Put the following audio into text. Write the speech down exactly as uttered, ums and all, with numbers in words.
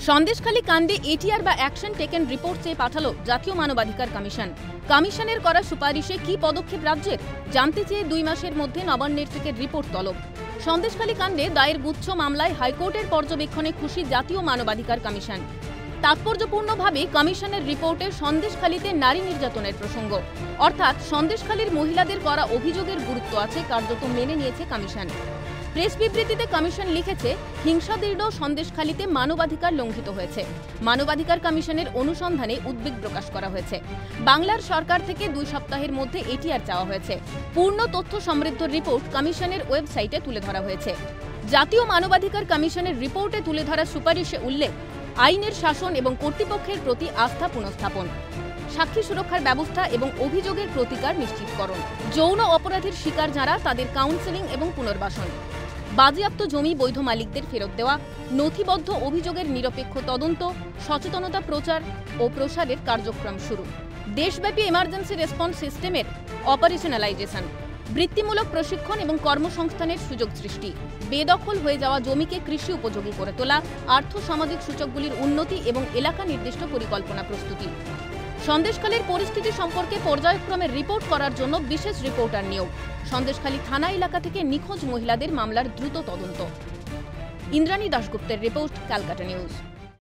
সন্দেশখালী কাণ্ডে এটিআর বা action taken report চেয়ে পাঠালো জাতীয় মানবাধিকার কমিশন। কমিশনের করা সুপারিশে কি পদক্ষেপ রাজ্যের জানতে চেয়ে দুই মাসের মধ্যে নবান্নের থেকে রিপোর্ট তলব। সন্দেশখালী কাণ্ডে দায়ের গুচ্ছ মামলায় হাইকোর্টের পর্যবেক্ষণে খুশি জাতীয় মানবাধিকার কমিশন। তাৎপর্যপূর্ণভাবে কমিশনের রিপোর্টে সন্দেশখালীতে নারী নির্যাতনের প্রসঙ্গ, অর্থাৎ সন্দেশখালীর মহিলাদের করা অভিযোগের গুরুত্ব আছে কার্যত মেনে নিয়েছে কমিশন। প্রেস বিবৃতিতে কমিশন লিখেছে, হিংসাদীর্ণ সন্দেশখালীতে মানবাধিকার লঙ্ঘিত হয়েছে। মানবাধিকার কমিশনের অনুসন্ধানে উদ্বেগ প্রকাশ করা হয়েছে। বাংলার সরকার থেকে দুই সপ্তাহের মধ্যে এটিআর চাওয়া হয়েছে। পূর্ণ তথ্য সমৃদ্ধ রিপোর্ট কমিশনের ওয়েবসাইটে তুলে ধরা হয়েছে। জাতীয় মানবাধিকার কমিশনের রিপোর্টে তুলে ধরা সুপারিশে উল্লেখ, আইনের শাসন এবং কর্তৃপক্ষের প্রতি আস্থা পুনঃস্থাপন, সাক্ষী সুরক্ষার ব্যবস্থা এবং অভিযোগের প্রতিকার নিশ্চিতকরণ, যৌন অপরাধের শিকার যারা তাদের কাউন্সেলিং এবং পুনর্বাসন, বাজেয়াপ্ত জমি বৈধ মালিকদের ফেরত দেওয়া, নথিবদ্ধ অভিযোগের নিরপেক্ষ তদন্ত, সচেতনতা প্রচার ও প্রসারের কার্যক্রম শুরু, দেশব্যাপী এমার্জেন্সি রেসপন্স সিস্টেমের অপারেশনালাইজেশন, বৃত্তিমূলক প্রশিক্ষণ এবং কর্মসংস্থানের সুযোগ সৃষ্টি, বেদখল হয়ে যাওয়া জমিকে কৃষি উপযোগী করে তোলা, আর্থ সামাজিক সূচকগুলির উন্নতি এবং এলাকা নির্দিষ্ট পরিকল্পনা প্রস্তুতি। সন্দেশখালীর পরিস্থিতি সম্পর্কে পর্যায়ক্রমে রিপোর্ট করার জন্য বিশেষ রিপোর্টার নিয়োগ। সন্দেশখালী থানা এলাকা থেকে নিখোঁজ মহিলাদের মামলার দ্রুত তদন্ত। ইন্দ্রাণী দাশগুপ্তের রিপোর্ট, ক্যালকাটা নিউজ।